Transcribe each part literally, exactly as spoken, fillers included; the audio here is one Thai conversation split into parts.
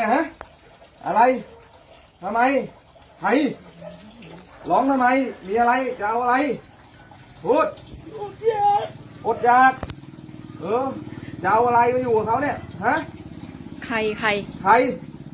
อะฮะอะไรทำไมใครร้องทำไมมีอะไรจะเอาอะไรพูดอดอยากอดอยากเออจะเอาอะไรมาอยู่กับเขาเนี่ยฮะใครใครใคร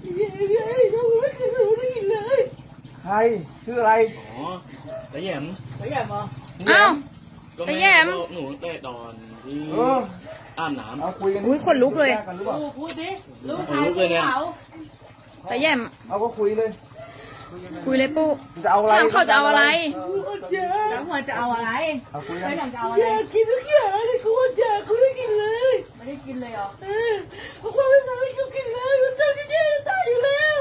ใครชื่ออะไรอ๋อตะแยมตะแยมเหรออ้าวตะแยมหนูแต่ตอนที่อาบน้ำเอาคุยกันอุ้ยคนลุกเลยพูดดิลูกชายกูเขาตะแยมเอาก็คุยเลยคุยเลยปุ๊จะเอาอะไรเขาจะเอาอะไรแล้วหัวจะเอาอะไรเอาคุยกันอยากจะเอาอะไรอยากกินทุกอย่างเลยกูอยากกูไม่กินเลยไม่ได้กินเลยเหรอเออกูไม่ทำให้กูกินเลยกูจะกินจะตายอยู่แล้ว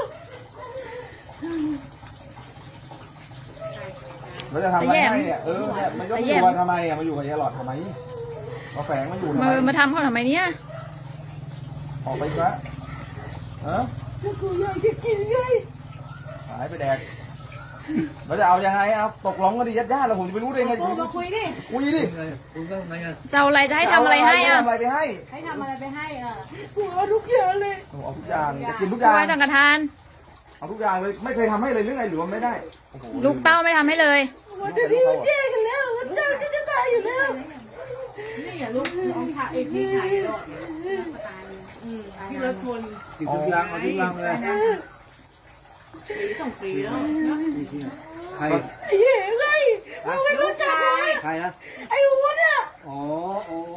เราจะทำอะไรให้เนี่ยเออเนี่ยมันก็อยู่มาทำไมอ่ะมาอยู่กับยายหลอดทำไมมาแฝงมาอยู่ทำไมมาทำเขาทำไมเนี่ยออกไปซะฮะกูอยากจะกินไงหายไปแดกเราจะเอายังไงเอาตกลงกันดิญาติญาติเราผมจะไปรู้ได้ไงมาคุยดิคุยดิจะอะไรจะให้ทำอะไรให้อ่ะทำอะไรไปให้ให้ทำอะไรไปให้เออกูเอาทุกอย่างเลยเอาทุกอย่างจะกินทุกอย่างไว้ทางกระทานเอาทุกอย่างเลยไม่เคยทำให้เลยหรือไงหรือว่าไม่ได้ลูกเต้าไม่ทำให้เลยวันนี้มันแย่กันแล้ววันเจ้าก็จะตายอยู่แล้วนี่อย่าลูกน้องชายเองพี่ชายหรอกพี่รถชนกินทุกอย่างเอาทุกอย่างเลยสองปีแล้วใครไอ้เหี้ยไงไม่รู้จักเลยใครนะไอ้วุ้นอ่ะอ๋อโอ้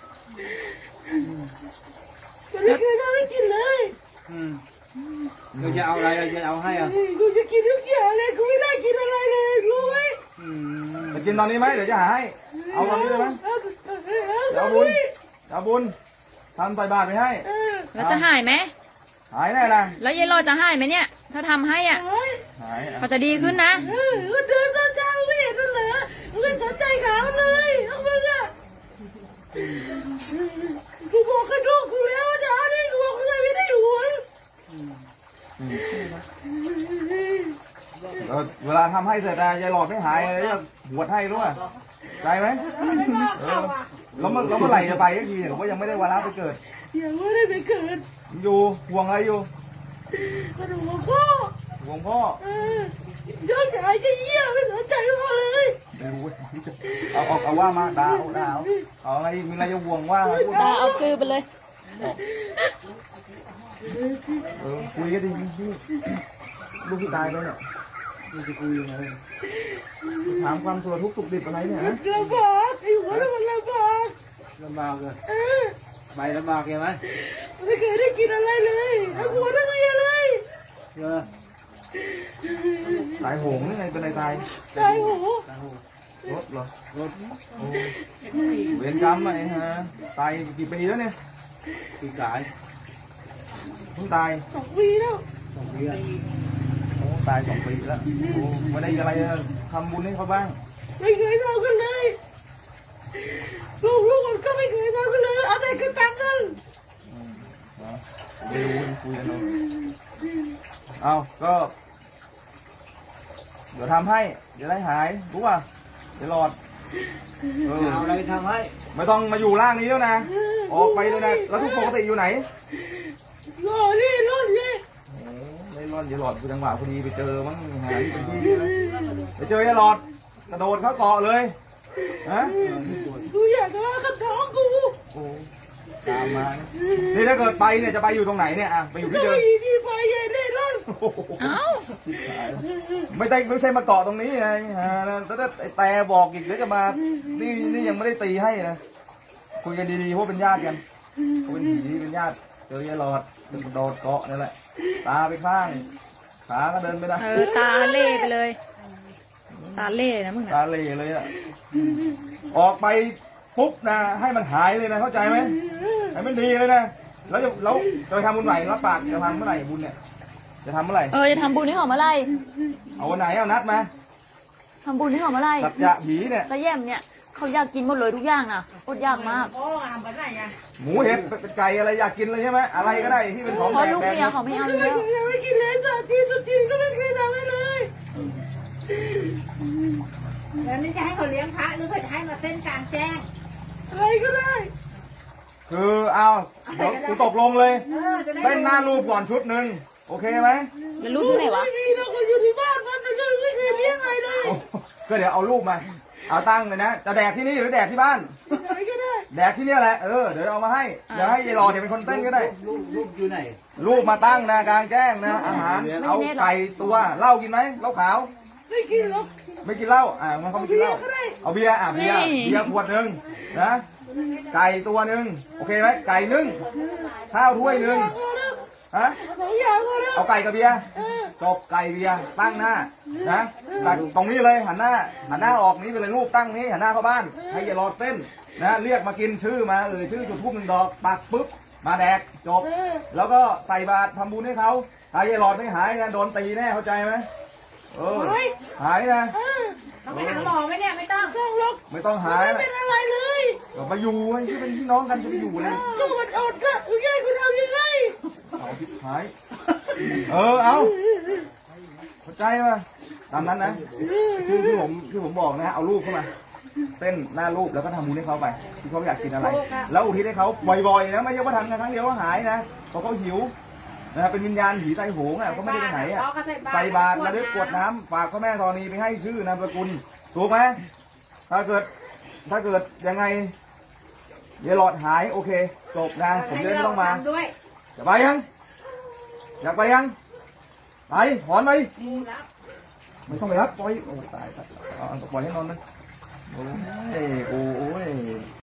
ก็ไม่เคยทำให้กินเลยอืมกูจะเอาอะไรจะเอาให้อ่ะกูจะกินทุกอย่างเลยกูไม่ได้กินอะไรเลยรู้ไหมจะกินตอนนี้ไหมเดี๋ยวจะหาให้เอาตอนนี้เลยไหมเอาบุญเอาบุญทำใส่บาตรไปให้แล้วจะหายไหมหายแน่นะแล้วยายรอจะหายไหมเนี่ยถ้าทำให้อ่ะหายเขาจะดีขึ้นนะก็เดินตามเจ้าไม่เห็นนั่นเหรอไม่สนใจเขาเลยเอามึงอ่ะกูบอกกระดูกกูแล้วว่าจะเอาดิกูบอกกูไม่ได้หัวเวลาทำให้เสร็จนะยายหลอดไม่หายเลยจะบวชให้รู้ป่ะใจไหมแล้วเมื่อแล้วเมื่อไหร่จะไปก็ทีผมก็ยังไม่ได้วาระไปเกิดยังไม่ได้ไปเกิดอยู่ห่วงอะไรอยู่กระดูกพ่อห่วงพ่อยอดขายจะเยี่ยไม่สนใจพ่อเลยไม่รู้เอาออกเอาว่ามาดาวดาวเอาอะไรมีอะไรจะห่วงว่าดาเอาซื้อไปเลยเออคุยกันดิลูกที่ตายไปเนี่ยลูกจะคุยยังไงถามความสุขทุกข์สุขดิบอะไรเนี่ยฮะลำบากไอ้หัวมันลำบากลำบากเลยใบลำบากยังไงไม่เคยได้กินอะไรเลยทั้งหัวทั้งเมียเลยเออตายโหงนี่ไงเป็นอะไรตายตายโหงรถเหรอรถเวรกรรมไอ้ฮะตายกี่ปีแล้วเนี่ยปีกายเพิ่งตายสองปีแล้วสองปีโอ้ตายสองปีแล้วโอ้ไม่ได้อะไรทำบุญให้เขาบ้างไม่เคยทำกันเลยลูกลูกมันก็ไม่เคยทำกันเลยเอาแต่กระตังกันไม่รู้คุยกันเลยเอาก็เดี๋ยวทำให้เดี๋ยวได้หายรู้ป่ะเดี๋ยวหลอดเอาอะไรทำให้ไม่ต้องมาอยู่ร่างนี้แล้วนะออกไปเลยนะแล้วทุกปกติอยู่ไหนรอนี่รอนี่ไม่รอดอย่าหลอดคือจังหวะพอดีไปเจอมั้งหาที่เป็นที่ไปเจออย่าหลอดกระโดดเข้าเกาะเลยฮะกูอยากว่าขัดท้องกูตามมานี่ถ้าเกิดไปเนี่ยจะไปอยู่ตรงไหนเนี่ยอ่ะไปอยู่ที่เดิมที่ไปใหญ่ได้ร่อนไม่ได้ไม่ใช่มาเกาะตรงนี้ไงฮะแต่แต่บอกอีกเดี๋ยวจะมานี่นี่ยังไม่ได้ตีให้นะคุยกันดีๆเพราะเป็นญาติกันเป็นผีเป็นญาติเจอยายหลอดจะกระโดดเกาะนี่แหละตาไปข้างขาก็เดินไม่ได้ตาเล่ไปเลยตาเล่นะมึงตาเล่เลยอ่ะออกไปปุ๊บนะให้มันหายเลยนะเข้าใจไหมให้มันดีเลยนะแล้วจะแล้วจะไปทำบุญใหม่รับปากจะทำเมื่อไหร่บุญเนี่ยจะทำเมื่อไหร่เออจะทำบุญที่หอมเมื่อไหร่เอาวันไหนเอานัดมาทำบุญที่หอมเมื่อไหร่สัจจะผีเนี่ยตะแย่มเนี่ยเขาอยากกินหมดเลยทุกอย่างน่ะอดยากมากหมูเห็ดเป็นไก่อะไรอยากกินเลยใช่ไหมอะไรก็ได้ที่เป็นของแพงเพราะลูกเมียเขาไม่เอาเลยไม่กินเลยสัตว์ที่สุดจริงก็ไม่เคยทำให้เลยลี้ยงพระหรือเขาจะให้มาเต้นกลางแจ้งอะไรก็ได้คือเอาเดี๋ยวกูตกลงเลยเออจะได้เต้นหน้ารูปก่อนชุดหนึ่งโอเคไหมแล้วรูปที่ไหนวะไม่มีเราก็อยู่ที่บ้านมันไม่เคยไม่เคยเลี้ยงใครเลยโอ้ก็เดี๋ยวเอารูปมาเอาตั้งเลยนะจะแดกที่นี่หรือแดกที่บ้านอะไรก็ได้แดกที่เนี่ยแหละเออเดี๋ยวเอามาให้เดี๋ยวให้ยายหลอดเดี๋ยวเป็นคนเต้นก็ได้ลูกลูกอยู่ไหนรูปมาตั้งนะกลางแจ้งนะอาหารเอาไก่ตัวเหล้ากินไหมเหล้าขาวไม่กินหรอกไม่กินเหล้าอ่ามันเขาไม่กินเหล้าเอาเบียร์อ่ะเบียร์เบียร์ขวดหนึ่งนะไก่ตัวหนึ่งโอเคไหมไก่นึ่งข้าวถ้วยหนึ่งฮะสองอย่างก็แล้วเอาไก่กับเบียร์จบไก่เบียร์ตั้งหน้านะตั้งตรงนี้เลยหันหน้าหันหน้าออกนี้ไปเลยรูปตั้งนี้หันหน้าเข้าบ้านให้อย่ารอเต้นนะเรียกมากินชื่อมาเออชื่อจุดทูบหนึ่งดอกปักปุ๊บมาแดกจบ แล้วก็ใส่บาตรทำบุญให้เขาถ้าอย่ารอดไม่หายกันโดนตีแน่เข้าใจไหมเออหายนะต้องไปหาหมอไหมเนี่ยไม่ต้องต้องหรอกไม่ต้องหายไม่นะเป็นอะไรเลยก็มาอยู่ไอ้ที่เป็นพี่น้องกันจะไปอยู่เลยก็มันอดก็แย่คุณทำยังไงเอาทิพหายเออเอาเข้าใจป่ะตามนั้นนะที่ที่ผมที่ผมบอกนะเอารูปเข้ามาเต้นหน้ารูปแล้วก็ทำบุญให้เขาไปที่เขาอยากกินอะไร แล้วอุทิศให้เขาบ่อยๆนะไม่ใช่ว่าทำกันครั้งเดียวก็หายนะเพราะเขาหิวนะเป็นวิญญาณผีไตโหงอ่ะเขาไม่ได้ไปไหนอ่ะใส่บาตรแล้วด้วยกรวดน้ำฝากพ่อแม่ธรณีไปให้ชื่อนามสกุลถูกไหมถ้าเกิดถ้าเกิดยังไงเดี๋ยวหลอดหายโอเคจบนะผมจะได้ไม่ต้องมาด้วยจะไปยังอยากไปยังไปหอนไปไม่ต้องไปรับปล่อยโอ้ตายตายเอาเอาปล่อยให้นอนนะโอ้ยโอ้ย